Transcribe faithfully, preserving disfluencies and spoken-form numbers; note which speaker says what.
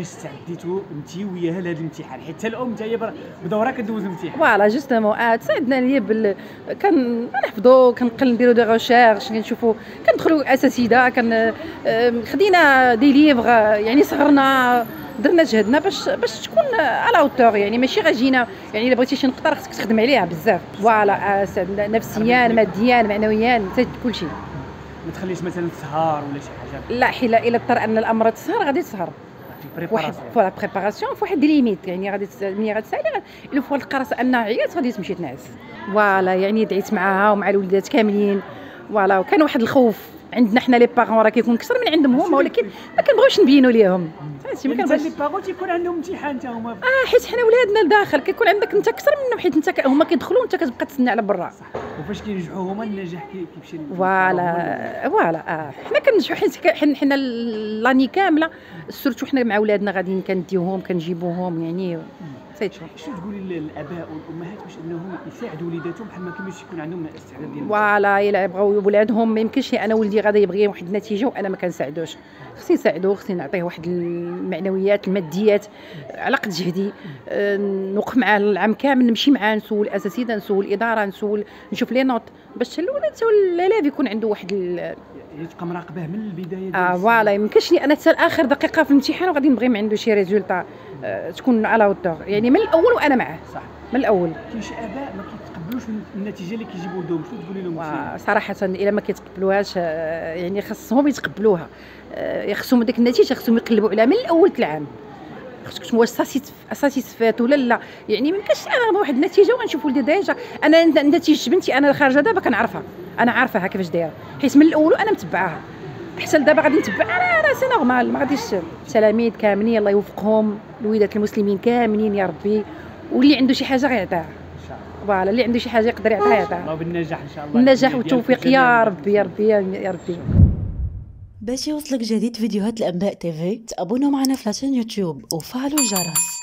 Speaker 1: كيفاش استعديتوا انت وياها لهذا الامتحان، حيت الام انت هي بدورها كدوز الامتحان؟
Speaker 2: فوالا جوستومون اه تساعدنا ليا بال كنحفظوا كنقل نديروا دي ريشيرش كنشوفوا كندخلوا اساتذه كن خدينا دي ليفغ يعني صغرنا درنا جهدنا باش باش تكون على اوتور يعني ماشي غاجينا يعني الا بغيتي شي نقطه خصك تخدم عليها بزاف. فوالا نفسيا ماديا معنويا كلشي.
Speaker 1: ما تخليش مثلا تسهر ولا شي حاجه؟
Speaker 2: لا حيلا الا اضطر ان الامر تسهر غادي تسهر واحد فوالا بريباراسيون فواحد دي ليميت يعني غادي ملي غتسالي الا فوا لقى راسها انها عيات غادي تمشي تنعس. فوالا يعني دعيت معاها ومع الوليدات كاملين. فوالا وكان واحد الخوف عندنا حنا لي بارون راه كيكون اكثر من عندهم هما ولكن ما كنبغيوش نبينوا ليهم فهمتي. ما كنبغيش
Speaker 1: لي بارون تيكون عندهم امتحان حتى هما
Speaker 2: اه حيت حنا ولادنا لداخل كيكون عندك انت اكثر منهم حيت انت هما كيدخلوا وانت كتبقى تسنى على برا.
Speaker 1: وفاش كينجحوا هما النجاح كيمشي.
Speaker 2: فوالا فوالا اه حنا كننجحوا حيت حنا لاني كامله سورتو حنا مع ولادنا غاديين كنديوهم كنجيبوهم يعني سيت.
Speaker 1: شنو تقولي للاباء والامهات باش انهم يساعدوا وليداتهم بحال ما كيفاش يكون عندهم الاستعداد ديال
Speaker 2: فوالا الا بغاو ولادهم ما يمكنش انا ولدي غادي يبغي واحد النتيجه وانا ما كنساعدوش. خصني نساعدوه خصني نعطيه واحد المعنويات الماديات على قد جهدي. أه نوقف معاه العام كامل نمشي معاه نسول الاساتذه نسول الاداره نسول نشوف لي نوت باش الولد حتى اللاف يكون عنده واحد ال...
Speaker 1: تبقى مراقبه من البدايه.
Speaker 2: اه فوالا يمكنش لي انا حتى لاخر دقيقه في الامتحان وغادي نبغي ما عنده شي ريزولطا أه تكون على اوتور يعني من الاول وانا معاه. صح من الاول.
Speaker 1: كاين شي اباء ما كيتقبلوش النتيجه اللي كيجيبوا ولدهم، شنو تقولي لهم؟
Speaker 2: صراحه الا ما كيتقبلوهاش يعني خصهم يتقبلوها. خصهم ديك النتيجه خصهم يقلبوا عليها من الاول العام. خصك واش ساسيتفات ولا لا يعني ما يمكنش انا واحد النتيجه وغنشوف ولدي ديجا انا نتيجه بنتي انا خارجه دابا كنعرفها انا عارفاها كيفاش دايره حيت من الاول انا متبعاها. حتى دابا غادي نتبعها انا سي نورمال ما غاديش. التلاميذ كاملين الله يوفقهم الوليدات المسلمين كاملين يا ربي واللي عنده شي حاجه غيعطيها. فوالا اللي عنده شي حاجه يقدر يعطيها يعطيها.
Speaker 1: الله بالنجاح ان شاء الله.
Speaker 2: النجاح والتوفيق يا ربي يا ربي يا ربي.
Speaker 3: باش يوصلك جديد فيديوهات الانباء تيفي تابونوا معنا في لاشين يوتيوب وفعلوا الجرس.